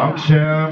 Dankeschön.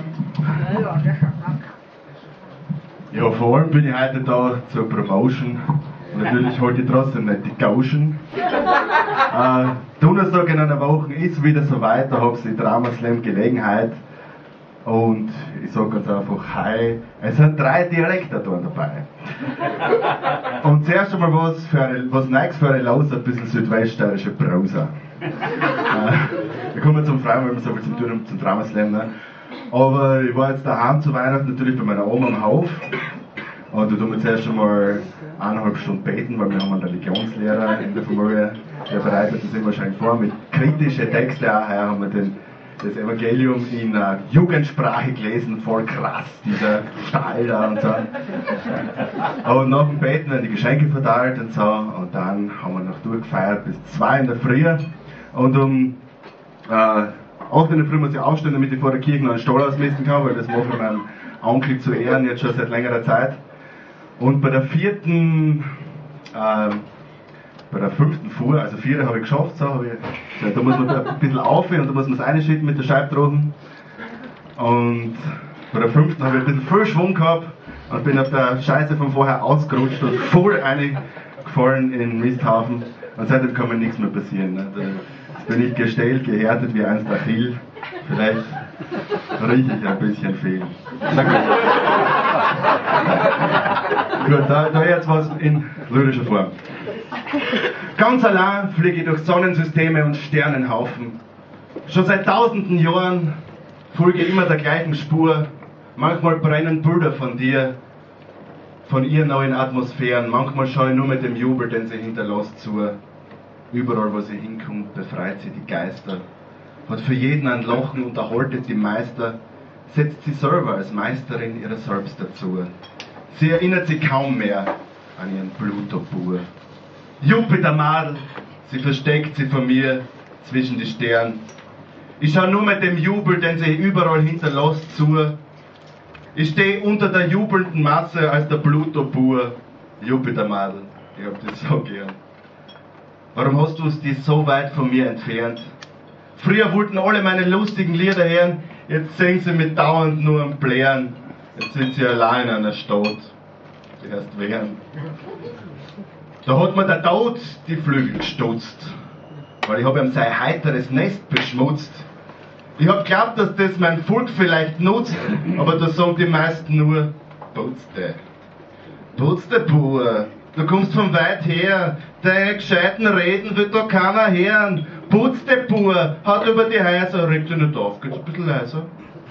Ja, vor allem bin ich heute da zur Promotion. Und natürlich halte ich trotzdem nicht die Gauschen. Donnerstag in einer Woche ist wieder soweit, da habe ich die Drama Slam Gelegenheit. Und ich sage ganz einfach, hi, es sind 3 Dialekte da dabei. Und zuerst einmal was Neues für eine Laus, ein bisschen südweststeirische Prosa. Wir kommen zum Freien, weil wir so viel zum tun haben, zum Drama Slam. Ne? Aber ich war jetzt daheim zu Weihnachten natürlich bei meiner Oma am Hof. Und da tun wir zuerst einmal 1,5 Stunden beten, weil wir haben einen Religionslehrer in der Familie, der bereitet das immer wahrscheinlich vor mit kritischen Texten. Auch heuer haben wir das Evangelium in Jugendsprache gelesen, voll krass, dieser Stahl da und so. Und nach dem Beten dann die Geschenke verteilt und so. Und dann haben wir noch durchgefeiert bis 2 in der Früh. Und um 8 in der Früh muss ich aufstehen, damit ich vor der Kirche noch einen Stall ausmisten kann, weil das mache ich meinem Onkel zu Ehren jetzt schon seit längerer Zeit. Und bei der 5. Fuhr, also 4 habe ich geschafft, so, da muss man ein bisschen auf und da muss man es reinschütten mit der Scheibtrochen. Und bei der 5. habe ich ein bisschen viel Schwung gehabt und bin auf der Scheiße von vorher ausgerutscht und voll reingefallen in den Misthafen. Und seitdem kann mir nichts mehr passieren. Ne? Jetzt bin ich gestellt, gehärtet wie einst Achill. Vielleicht rieche ich ein bisschen viel. Na gut. Gut, da jetzt was in lyrischer Form. Ganz allein fliege ich durch Sonnensysteme und Sternenhaufen. Schon seit tausenden Jahren folge immer der gleichen Spur. Manchmal brennen Bilder von dir, von ihr neuen Atmosphären. Manchmal schaue ich nur mit dem Jubel, den sie hinterlässt, zu. Überall, wo sie hinkommt, befreit sie die Geister. Hat für jeden ein Lachen, unterhaltet die Meister, setzt sie selber als Meisterin ihrer selbst dazu. Sie erinnert sich kaum mehr an ihren Pluto-Bur. Jupiter-Madel, sie versteckt sie von mir zwischen die Sterne. Ich schaue nur mit dem Jubel, den sie überall hinterlässt, zu. Ich stehe unter der jubelnden Masse als der Pluto-Bur. Jupiter-Madel, ich hab dich so gern. Warum hast du es dir so weit von mir entfernt? Früher wollten alle meine lustigen Lieder hören, jetzt singen sie mit dauernd nur am Blären. Jetzt sind sie allein in einer Stadt, die heißt Wern. Da hat mir der Tod die Flügel gestutzt, weil ich habe ihm sein heiteres Nest beschmutzt. Ich hab geglaubt, dass das mein Volk vielleicht nutzt, aber da sagen die meisten nur, putzte. Putzte, Bur, du kommst von weit her, deine gescheiten Reden wird da keiner hören. Putzte, Bur, haut über die Häuser, regt dich nicht auf, geht's ein bisschen leiser.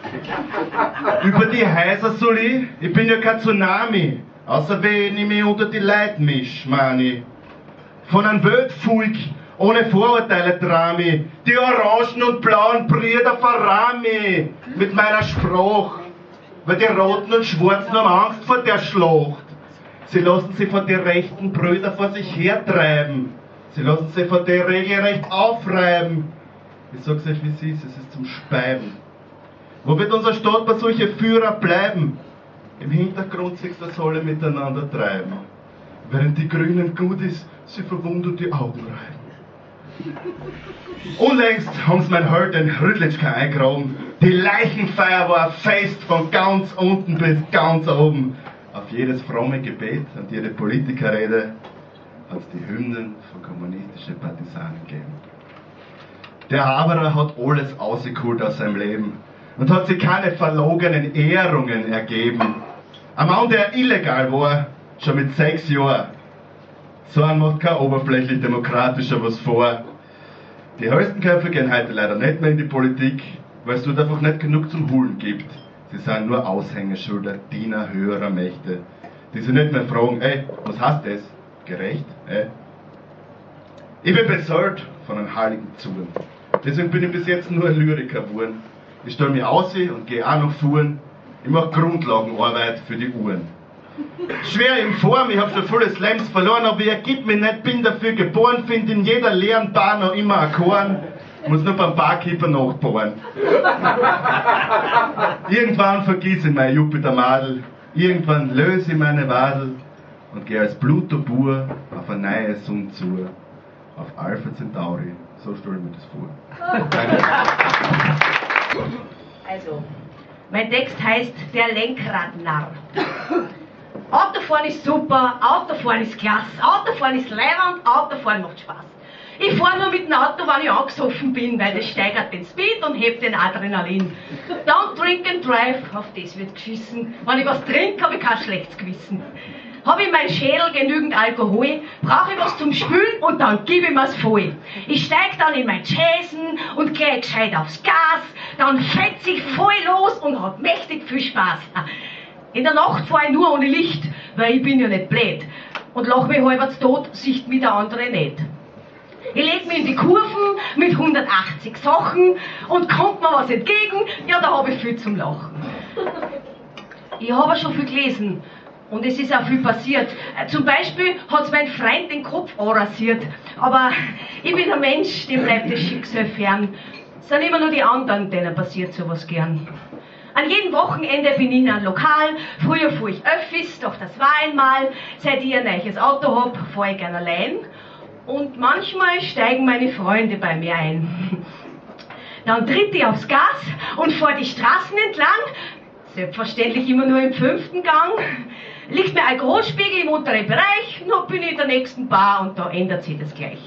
Über die Häuser soll ich? Ich bin ja kein Tsunami. Außer wenn ich mich unter die Leute misch, meine ich. Von einem Weltvolk ohne Vorurteile trame. Die orangen und blauen Brüder verrahmen mich mit meiner Sprache. Weil die Roten und Schwarzen haben Angst vor der Schlacht. Sie lassen sich von den rechten Brüdern vor sich hertreiben. Sie lassen sich von der regelrecht aufreiben. Ich sag's euch wie es ist zum Speiben. Wo wird unser Staat bei solchen Führer bleiben? Im Hintergrund siehst du das alle miteinander treiben. Während die Grünen gut ist, sie verwundert die Augen reiben. Unlängst haben sie mein Held den Rüdlitschka eingraben. Die Leichenfeier war ein Fest von ganz unten bis ganz oben. Auf jedes fromme Gebet und jede Politikerrede hat es die Hymnen von kommunistischen Partisanen gegeben. Der Haberer hat alles ausgeholt aus seinem Leben und hat sich keine verlogenen Ehrungen ergeben. Ein Mann, der illegal war, schon mit 6 Jahren. So ein macht kein oberflächlich demokratischer was vor. Die Hölzenköpfe gehen heute leider nicht mehr in die Politik, weil es dort einfach nicht genug zum Holen gibt. Sie sind nur Aushängeschilder, Diener höherer Mächte, die sich nicht mehr fragen, ey, was heißt das? Gerecht, ey? Ich bin beseelt von einem heiligen Zorn. Deswegen bin ich bis jetzt nur ein Lyriker geworden. Ich stelle mich aus und gehe auch noch fuhren. Ich mache Grundlagenarbeit für die Uhren. Schwer in Form, ich habe schon viele Slams verloren, aber ich ergib mich nicht, bin dafür geboren, finde in jeder leeren Bar noch immer ein Korn. Muss nur beim Barkeeper nachbohren. Irgendwann vergiss ich mein Jupiter-Madel, irgendwann löse ich meine Wadel und gehe als Pluto-Bur auf eine neue Sonne zu, auf Alpha Centauri. So stelle ich mir das vor. Danke. Also, mein Text heißt Der Lenkradnarr. Autofahren ist super, Autofahren ist klasse, Autofahren ist leibend, Autofahren macht Spaß. Ich fahre nur mit dem Auto, wenn ich angesoffen bin, weil das steigert den Speed und hebt den Adrenalin. Don't drink and drive, auf das wird geschissen. Wenn ich was trinke, habe ich kein schlechtes Gewissen. Habe ich mein Schädel genügend Alkohol, brauche ich was zum Spülen und dann gebe ich mir's voll. Ich steig dann in mein Chasen und gleich gescheit aufs Gas, dann fetz ich voll los und hab mächtig viel Spaß. In der Nacht fahre ich nur ohne Licht, weil ich bin ja nicht blöd. Und lach mich halber tot, sieht mich der andere nicht. Ich leg mich in die Kurven mit 180 Sachen und kommt mir was entgegen, ja, da habe ich viel zum Lachen. Ich habe schon viel gelesen und es ist auch viel passiert. Zum Beispiel hat's mein Freund den Kopf anrasiert, aber ich bin ein Mensch, dem bleibt das Schicksal fern. Es sind immer nur die anderen, denen passiert sowas gern. An jedem Wochenende bin ich in einem Lokal, früher fuhr ich Öffis, doch das war einmal. Seit ich ein neues Auto hab, fahr ich gern allein. Und manchmal steigen meine Freunde bei mir ein. Dann tritt ich aufs Gas und fahr die Straßen entlang, selbstverständlich immer nur im 5. Gang. Liegt mir ein Großspiegel im unteren Bereich, noch bin ich in der nächsten Bar und da ändert sich das gleich.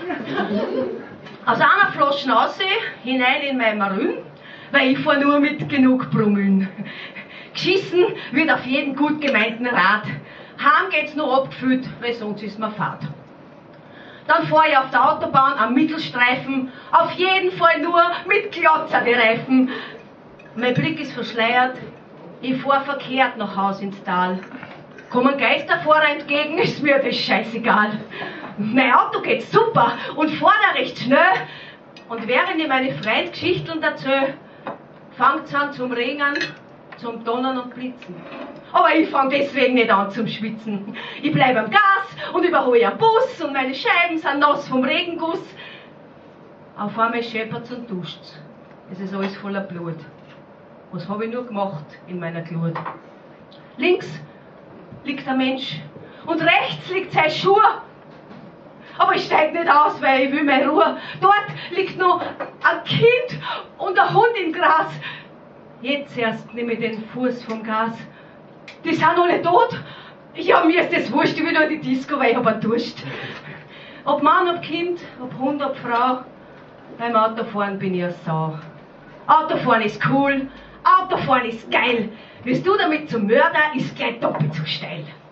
Aus einer Flasche raus, hinein in mein Marün, weil ich fahr nur mit genug Promille. Geschissen wird auf jeden gut gemeinten Rat. Heim geht's nur abgefüllt, weil sonst ist mir fad. Dann fahre ich auf der Autobahn am Mittelstreifen, auf jeden Fall nur mit Glotzer die Reifen. Mein Blick ist verschleiert, ich fahre verkehrt nach Haus ins Tal. Kommen Geisterfahrer entgegen, ist mir das scheißegal. Mein Auto geht super und fahrt auch recht schnell. Und während ich meine Freunde Geschichten erzähle, fängt's an zum Regnen, zum Donnern und Blitzen. Aber ich fange deswegen nicht an zum Schwitzen. Ich bleibe am Gas und überhole einen Bus und meine Scheiben sind nass vom Regenguss. Auf einmal scheppert's und duscht's. Es ist alles voller Blut. Was habe ich nur gemacht in meiner Glut? Links liegt ein Mensch und rechts liegt sein Schuh. Aber ich steig nicht aus, weil ich will meine Ruhe. Dort liegt noch ein Kind und ein Hund im Gras. Jetzt erst nehme ich den Fuß vom Gas. Die sind noch nicht tot. Ja, mir ist das wurscht, ich will nur in die Disco, weil ich hab einen Durst. Ob Mann, ob Kind, ob Hund, ob Frau, beim Autofahren bin ich eine Sau. Autofahren ist cool, Autofahren ist geil. Wirst du damit zum Mörder, ist gleich doppelt so steil.